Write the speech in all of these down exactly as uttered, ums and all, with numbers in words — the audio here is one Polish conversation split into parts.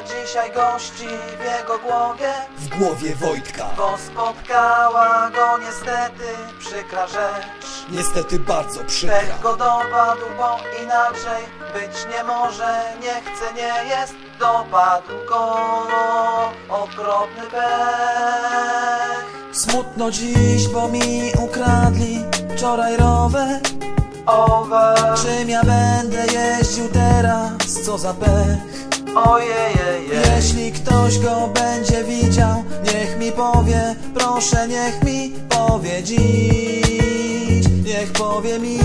dzisiaj gości w jego głowie, w głowie Wojtka, bo spotkała go niestety przykra rzecz. niestety bardzo przykra. Pech go dopadł, bo inaczej być nie może, nie chce, nie jest. Dopadł go okropny pech. Smutno dziś, bo mi ukradli wczoraj rower. Over. Czym ja będę jeździł teraz? Co za pech. Ojej, jeśli ktoś go będzie widział, niech mi powie, proszę, niech mi powie dziś, niech powie mi.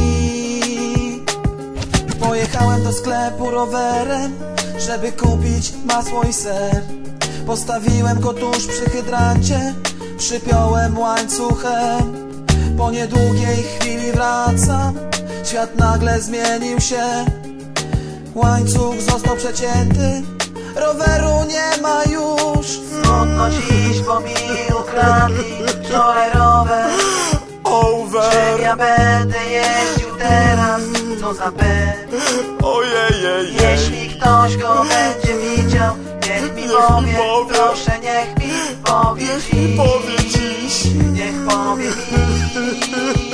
Pojechałem do sklepu rowerem, żeby kupić masło i ser. Postawiłem go tuż przy hydrancie, przypiąłem łańcuchem. Po niedługiej chwili wracam, świat nagle zmienił się. Łańcuch został przecięty, roweru nie ma już. Smutno dziś, bo mi ukradli wczoraj rower. Over. Czym ja będę jeździł teraz? Co za pech. Ojej, jeśli ktoś go będzie widział, niech mi powie, proszę, niech mi powie dziś, powie dziś. niech powie mi.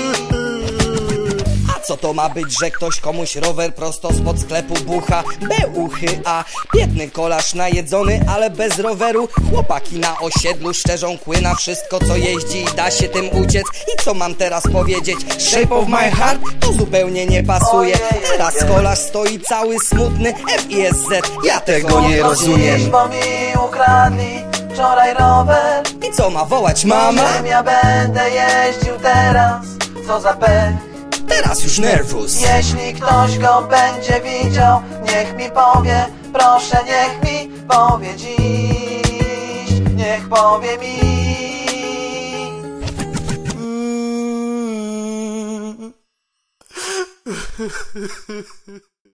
Co to ma być, że ktoś komuś rower prosto spod sklepu bucha? Beuchy, a biedny kolarz najedzony, ale bez roweru. Chłopaki na osiedlu szczerzą kły na wszystko, co jeździ i da się tym uciec. I co mam teraz powiedzieć? Shape of my heart? To zupełnie nie pasuje. Teraz kolarz stoi cały smutny, F I S Z, ja tego nie rozumiem. Bo mi ukradli wczoraj rower. I co ma wołać mama? Czym ja będę jeździł teraz? Co za pech. Teraz już nervous. Jeśli ktoś go będzie widział, niech mi powie, proszę, niech mi powie dziś, niech powie mi.